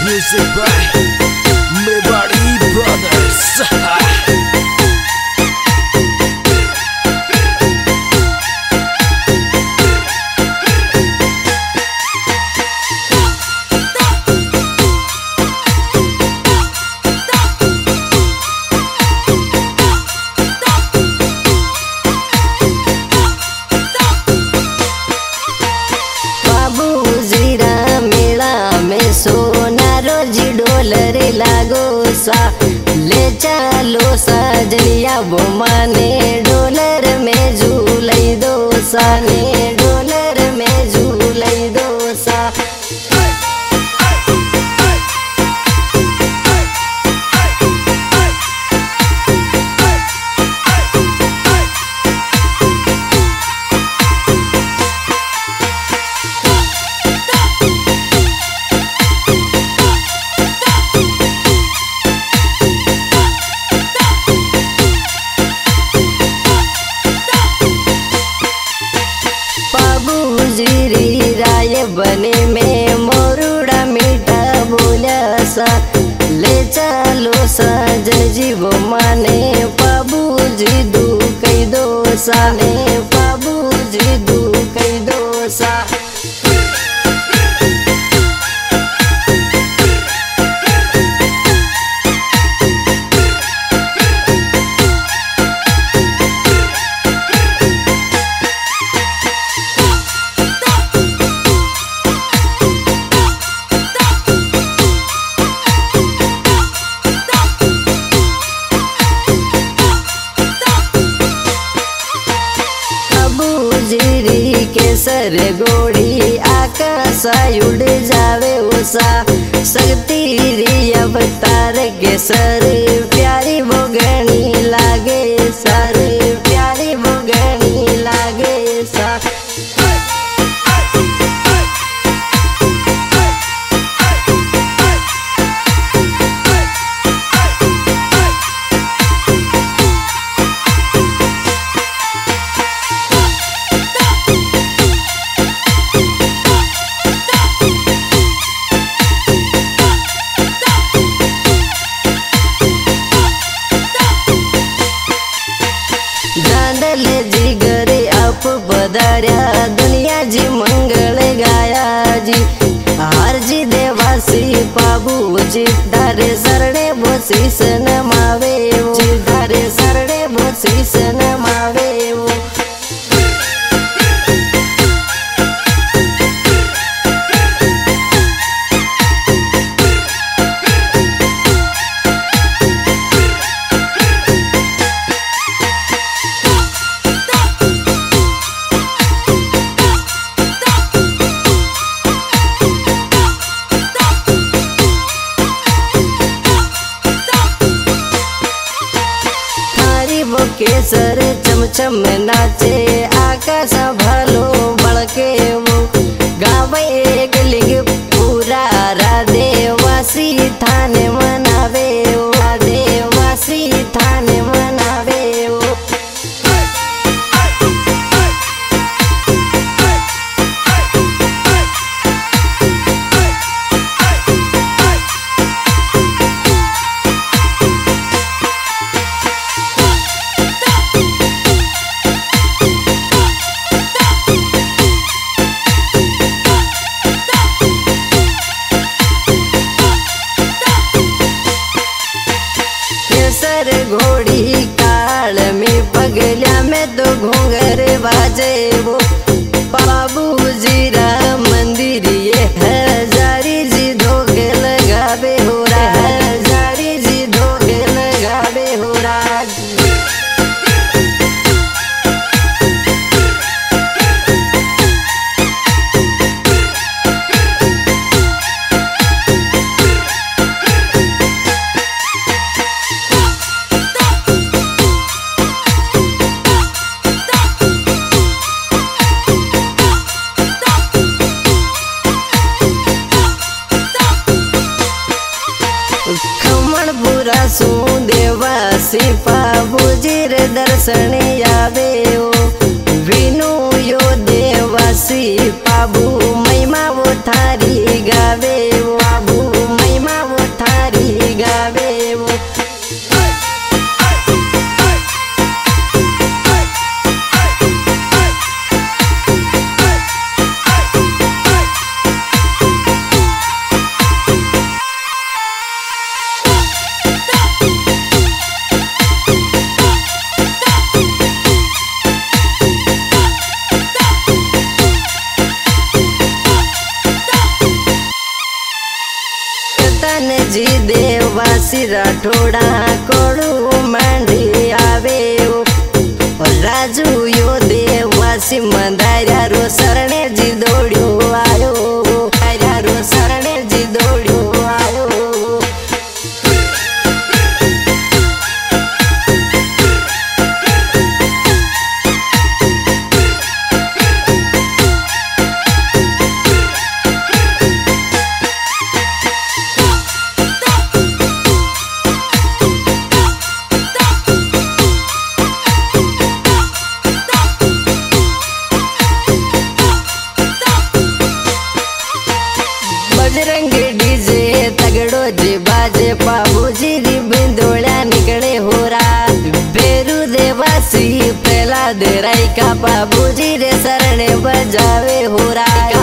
Music by Mewari Brothers. सोना रोज डोलर लागो सा ले चलो सजनिया वो माने डोलर में झूलई दो सा ने डोलर में झूलई दो सा। बने में मोरुड़ा मीठा बोला सा ले चलो सजन जी वो माने बाबू जी दू कई दो सा ने बाबू जी दू कई दो सा। सर गोड़ी आकाश उड़ जावे उषा शक्ति री अवतार के सर प्यारी बोगनी लागे सर प्यारी बोगनी लागे सा। बदार्या दुनिया जी मंगल गाया जी हर जी देवासी पाबू जी धारे सरणे बोसी सन मावे जी धारे सरणे बोसी सन मावे वो। केसर चमचम नाचे आकाश भलो बड़के वो गावे गलिंग पूरा राधेवासी थाने मनावे वो राधेवासी थाने मनावे वो। घोड़ी काल में पगलिया में तो घूंगर बाजे वो बाबू जी राम मंदिर ये हजारी जी धोखे लगावे हो रहा हजारी जी धोखे लगावे हो रहा। देवासी पाबूजीर दर्शन आवे ओ विनु यो देवासी पाबू महिमा वो थारी गावे ओ बाबू महिमा वासी राठोड़ा कोड़ू मांडी आवे राजू यो देवासी मंदार्या रो सरणे जी दौड़ो आयो रो सरणे जी दौड़ो आयो। बजरंग डीजे तगड़ो जी बाजे बाबूजी री बिंदोड़ा निकले हो रहा बेरू देवासी पहला दे राई का बाबूजी रे सरणे बजावे हो रहा।